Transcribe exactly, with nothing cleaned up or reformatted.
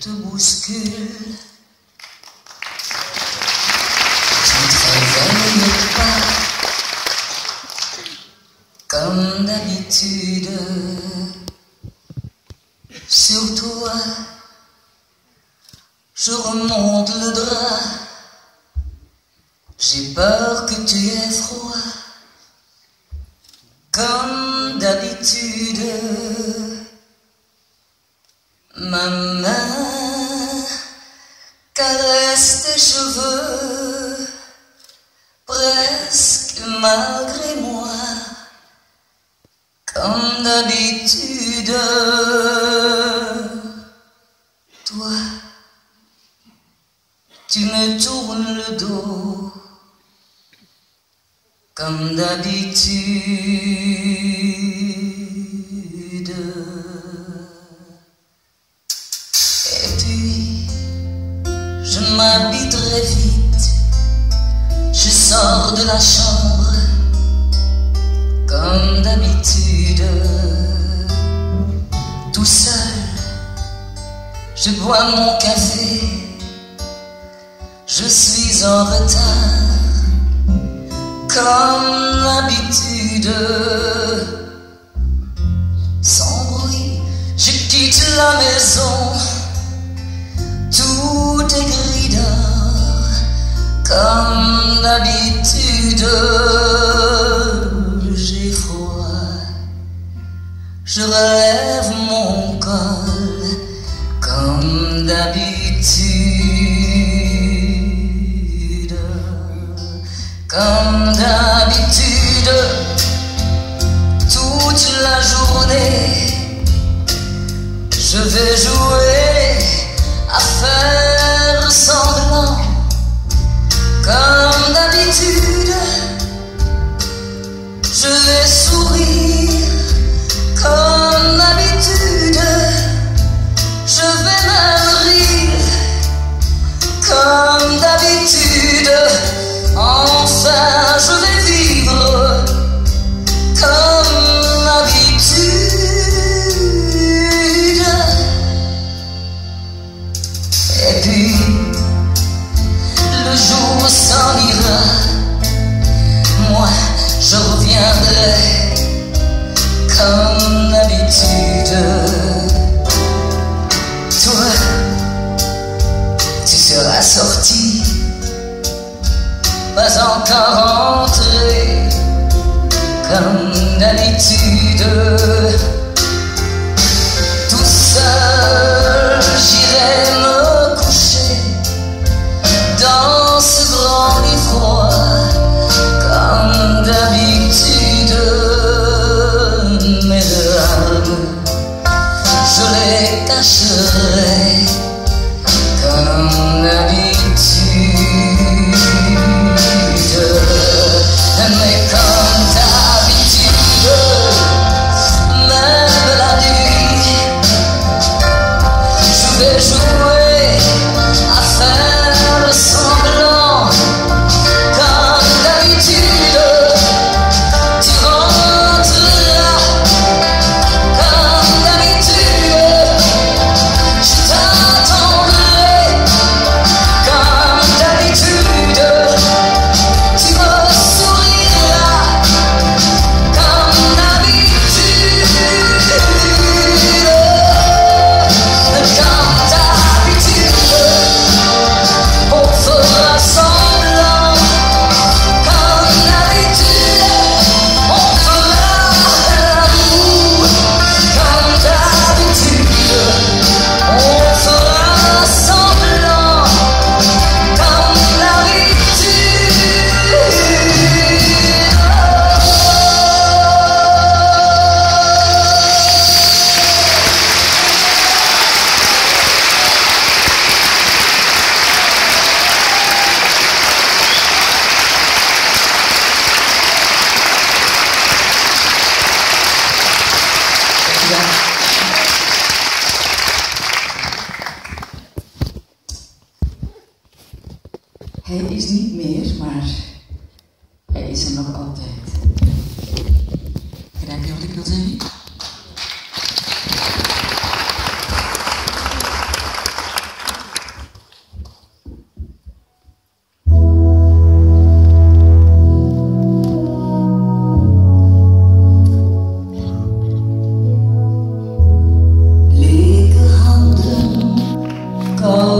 te bouscule. Tu ne te réveilles pas comme d'habitude. Sur toi, je remonte le drap. J'ai peur que tu aies froid. Comme d'habitude, ma main caresse tes cheveux, presque malgré moi. Comme d'habitude, toi, tu me tournes le dos. Comme d'habitude. Et puis, je m'habille très vite. Je sors de la chambre. Comme d'habitude. Tout seul, je bois mon café. Je suis en retard. Comme d'habitude, sans bruit, je quitte la maison. Tout est gris d'or. Comme d'habitude, j'ai froid. Je relève mon col. Comme d'habitude. Comme d'habitude, toute la journée, je vais jouer à faire semblant. Comme d'habitude, je vais sourire. Comme d'habitude, je vais même rire. Comme d'habitude, enfin je vais vivre comme d'habitude. Et puis le jour s'en ira. Moi je reviendrai comme d'habitude. Toi, tu seras sorti, pas encore entré, comme d'habitude. Tout seul, j'irai me coucher dans ce grand lit froid, comme d'habitude. Mes larmes, je les cacherai, comme d'habitude. Mais comme d'habitude, même la nuit, je vais jouer à faire semblant. Comme d'habitude, tu rentreras. Comme d'habitude, je t'attendrai. Comme d'habitude, tu me souriras. Comme d'habitude, comme d'habitude, on fera semblant. Comme d'habitude, on fera l'amour. Comme d'habitude, on fera semblant. Comme d'habitude. Hij is niet meer, maar hij is er nog altijd. Begrijp je wat ik wil zeggen? Comme